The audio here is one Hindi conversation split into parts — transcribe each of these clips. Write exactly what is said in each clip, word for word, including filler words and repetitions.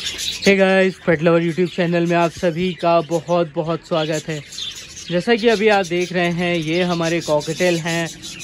हे guys, pet lover YouTube channel में आप सभी का बहुत बहुत स्वागत है। जैसा कि अभी आप देख रहे हैं, ये हमारे कॉकटेल हैं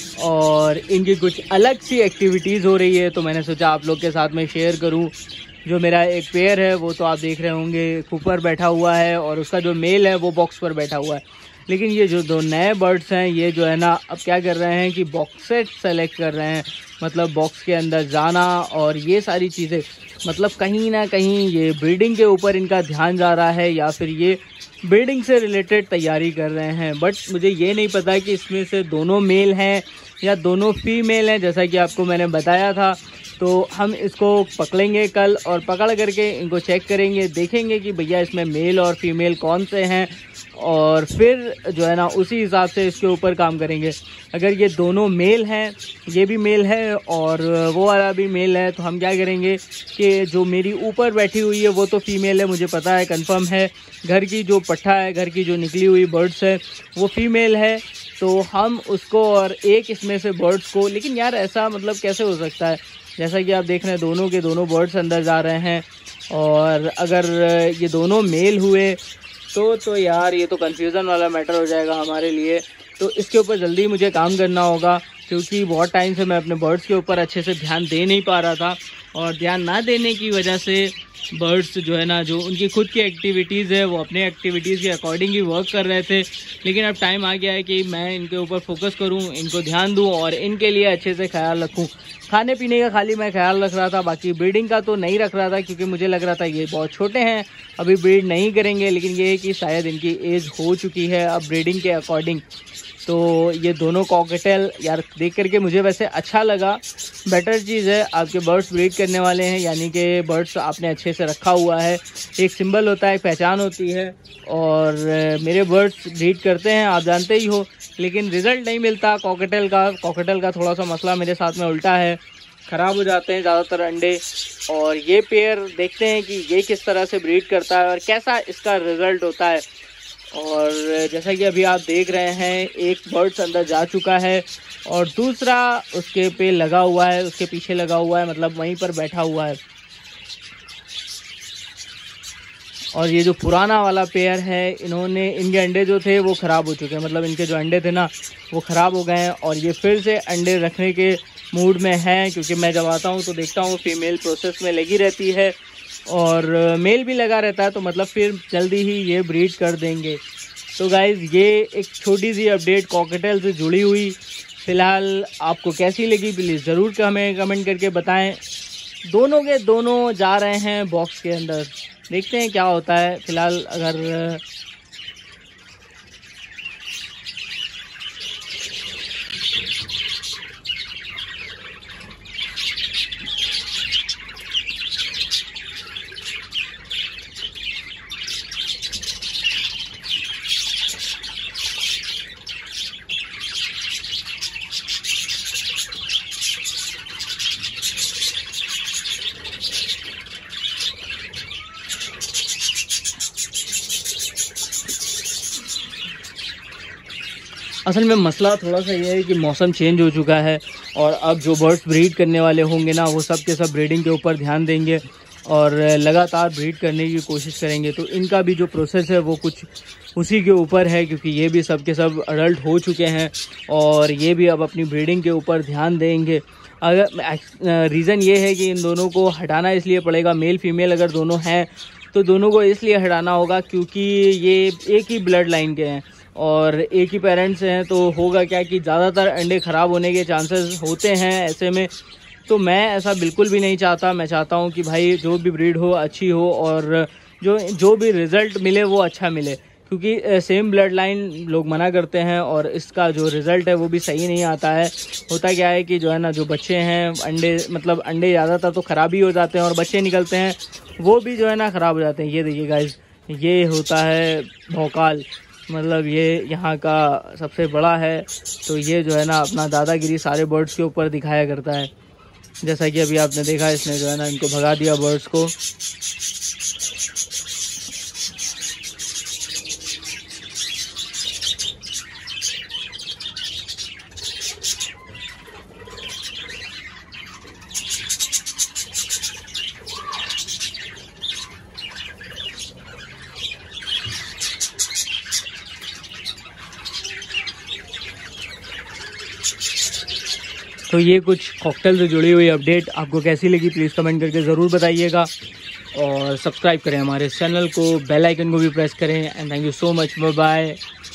और इनकी कुछ अलग सी एक्टिविटीज़ हो रही है, तो मैंने सोचा आप लोग के साथ में शेयर करूं। जो मेरा एक पेयर है वो तो आप देख रहे होंगे ऊपर बैठा हुआ है और उसका जो मेल है वो बॉक्स पर बैठा हुआ है। लेकिन ये जो दो नए बर्ड्स हैं ये जो है ना अब क्या कर रहे हैं कि बॉक्सेट सेलेक्ट कर रहे हैं, मतलब बॉक्स के अंदर जाना और ये सारी चीज़ें, मतलब कहीं ना कहीं ये ब्रीडिंग के ऊपर इनका ध्यान जा रहा है या फिर ये ब्रीडिंग से रिलेटेड तैयारी कर रहे हैं। बट मुझे ये नहीं पता कि इसमें से दोनों मेल हैं या दोनों फीमेल हैं। जैसा कि आपको मैंने बताया था, तो हम इसको पकड़ेंगे कल और पकड़ करके इनको चेक करेंगे, देखेंगे कि भैया इसमें मेल और फीमेल कौन से हैं और फिर जो है ना उसी हिसाब से इसके ऊपर काम करेंगे। अगर ये दोनों मेल हैं, ये भी मेल है और वो वाला भी मेल है, तो हम क्या करेंगे कि जो मेरी ऊपर बैठी हुई है वो तो फीमेल है, मुझे पता है, कंफर्म है। घर की जो पट्ठा है, घर की जो निकली हुई बर्ड्स है वो फीमेल है, तो हम उसको और एक इसमें से बर्ड्स को, लेकिन यार ऐसा मतलब कैसे हो सकता है। जैसा कि आप देख रहे हैं दोनों के दोनों बर्ड्स अंदर जा रहे हैं और अगर ये दोनों मेल हुए तो तो यार ये तो कन्फ्यूज़न वाला मैटर हो जाएगा हमारे लिए। तो इसके ऊपर जल्दी मुझे काम करना होगा, क्योंकि बहुत टाइम से मैं अपने बर्ड्स के ऊपर अच्छे से ध्यान दे नहीं पा रहा था और ध्यान ना देने की वजह से बर्ड्स जो है ना, जो उनकी खुद की एक्टिविटीज़ है वो अपने एक्टिविटीज़ के अकॉर्डिंग ही वर्क कर रहे थे। लेकिन अब टाइम आ गया है कि मैं इनके ऊपर फोकस करूं, इनको ध्यान दूं और इनके लिए अच्छे से ख्याल रखूं। खाने पीने का खाली मैं ख्याल रख रहा था, बाकी ब्रीडिंग का तो नहीं रख रहा था, क्योंकि मुझे लग रहा था ये बहुत छोटे हैं, अभी ब्रीड नहीं करेंगे। लेकिन ये है कि शायद इनकी एज हो चुकी है अब ब्रीडिंग के अकॉर्डिंग। तो ये दोनों कॉकटेल यार देख करके मुझे वैसे अच्छा लगा। बेटर चीज़ है, आपके बर्ड्स ब्रीड करने वाले हैं, यानी कि बर्ड्स आपने अच्छे से रखा हुआ है, एक सिंबल होता है, एक पहचान होती है। और मेरे बर्ड्स ब्रीड करते हैं, आप जानते ही हो, लेकिन रिज़ल्ट नहीं मिलता कॉकटेल का। कॉकटेल का थोड़ा सा मसला मेरे साथ में उल्टा है, ख़राब हो जाते हैं ज़्यादातर अंडे। और ये पेयर देखते हैं कि ये किस तरह से ब्रीड करता है और कैसा इसका रिज़ल्ट होता है। और जैसा कि अभी आप देख रहे हैं, एक बर्ड्स अंदर जा चुका है और दूसरा उसके पे लगा हुआ है, उसके पीछे लगा हुआ है, मतलब वहीं पर बैठा हुआ है। और ये जो पुराना वाला पेयर है, इन्होंने इनके अंडे जो थे वो ख़राब हो चुके हैं, मतलब इनके जो अंडे थे ना वो ख़राब हो गए हैं और ये फिर से अंडे रखने के मूड में हैं। क्योंकि मैं जब आता हूँ तो देखता हूँ फीमेल प्रोसेस में लगी रहती है और मेल भी लगा रहता है, तो मतलब फिर जल्दी ही ये ब्रीड कर देंगे। तो गाइज़, ये एक छोटी सी अपडेट कॉकटेल से जुड़ी हुई। फ़िलहाल आपको कैसी लगी प्लीज़ ज़रूर हमें कमेंट करके बताएं। दोनों के दोनों जा रहे हैं बॉक्स के अंदर, देखते हैं क्या होता है। फ़िलहाल अगर असल में मसला थोड़ा सा ये है कि मौसम चेंज हो चुका है और अब जो बर्ड्स ब्रीड करने वाले होंगे ना वो सब के सब ब्रीडिंग के ऊपर ध्यान देंगे और लगातार ब्रीड करने की कोशिश करेंगे। तो इनका भी जो प्रोसेस है वो कुछ उसी के ऊपर है, क्योंकि ये भी सब के सब अडल्ट हो चुके हैं और ये भी अब अपनी ब्रीडिंग के ऊपर ध्यान देंगे। अगर रीज़न ये है कि इन दोनों को हटाना इसलिए पड़ेगा, मेल फीमेल अगर दोनों हैं तो दोनों को इसलिए हटाना होगा क्योंकि ये एक ही ब्लड लाइन के हैं और एक ही पेरेंट्स हैं। तो होगा क्या कि ज़्यादातर अंडे ख़राब होने के चांसेस होते हैं ऐसे में। तो मैं ऐसा बिल्कुल भी नहीं चाहता। मैं चाहता हूं कि भाई जो भी ब्रीड हो अच्छी हो और जो जो भी रिज़ल्ट मिले वो अच्छा मिले, क्योंकि सेम ब्लड लाइन लोग मना करते हैं और इसका जो रिज़ल्ट है वो भी सही नहीं आता है। होता क्या है कि जो है ना, जो बच्चे हैं अंडे, मतलब अंडे ज़्यादातर तो ख़राब ही हो जाते हैं और बच्चे निकलते हैं वो भी जो है ना ख़राब हो जाते हैं। ये देखिए गाइस, ये होता है भौकाल, मतलब ये यहाँ का सबसे बड़ा है। तो ये जो है ना अपना दादागिरी सारे बर्ड्स के ऊपर दिखाया करता है। जैसा कि अभी आपने देखा, इसने जो है ना इनको भगा दिया बर्ड्स को। तो ये कुछ कॉकटेल से जुड़ी हुई अपडेट आपको कैसी लगी प्लीज़ कमेंट करके ज़रूर बताइएगा, और सब्सक्राइब करें हमारे चैनल को, बेल आइकन को भी प्रेस करें। And thank you so much, bye bye.